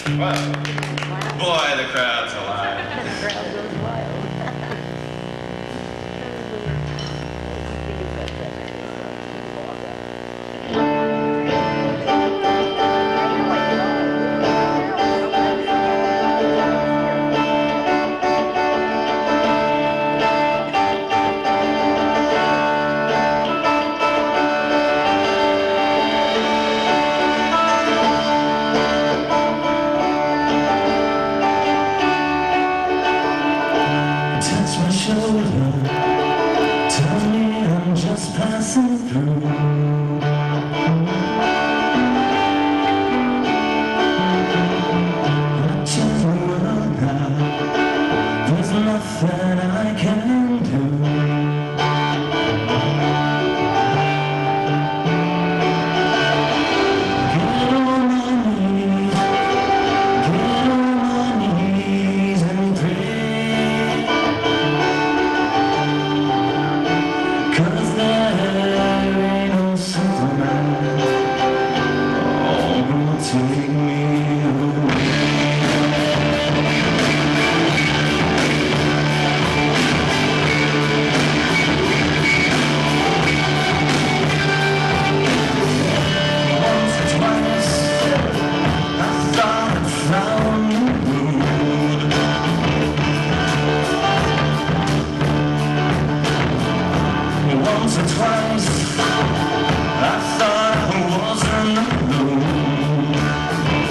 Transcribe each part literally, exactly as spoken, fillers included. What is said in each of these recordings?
Well, boy, the crowd's alive. The crowd goes wild. Shoulder, tell me I'm just passing through. Watching the world now, there's nothing I can do. Get on my knees, get on my knees and pray. Cause there ain't no Superman, oh, gonna take me away. Once or twice, I thought I found the road. Once or twice, I thought I was in the mood.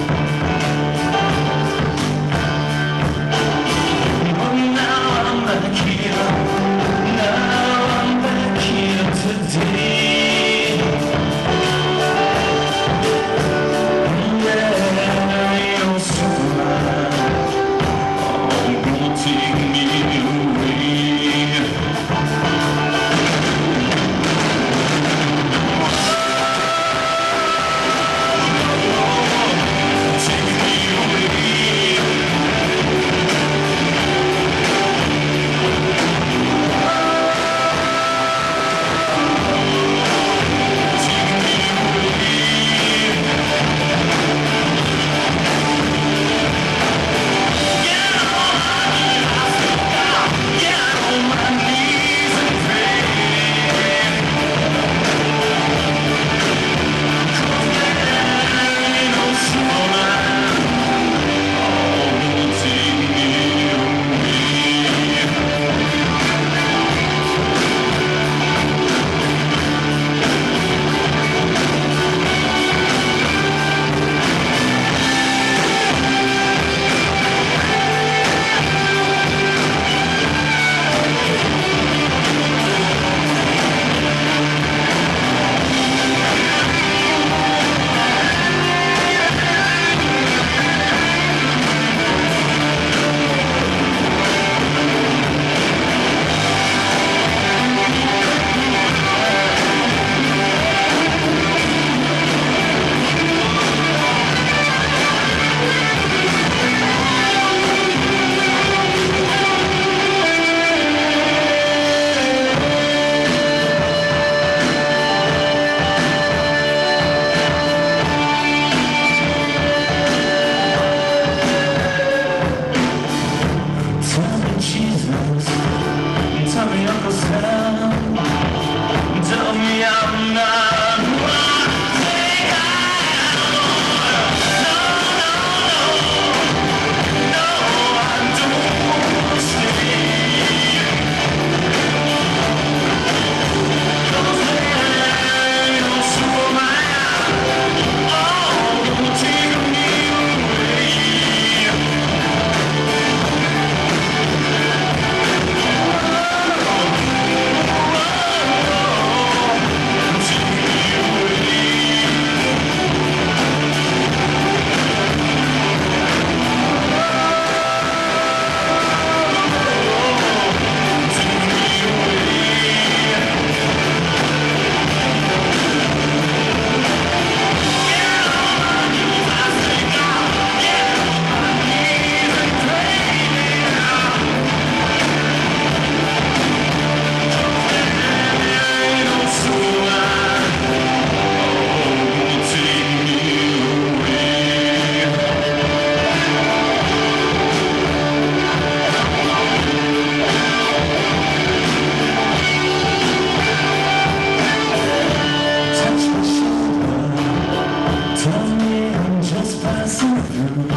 to